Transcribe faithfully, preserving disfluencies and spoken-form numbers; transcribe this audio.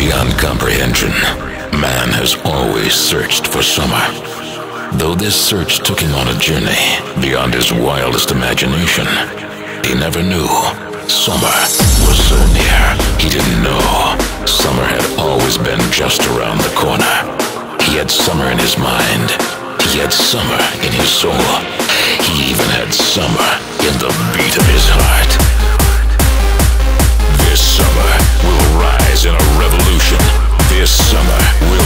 beyond comprehension. Man has always searched for summer. Though this search took him on a journey beyond his wildest imagination, he never knew summer was so near. He didn't know summer had always been just around the corner. He had summer in his mind. He had summer in his soul. He even had summer in the beat of his heart. This summer will rise in a revolution. This summer will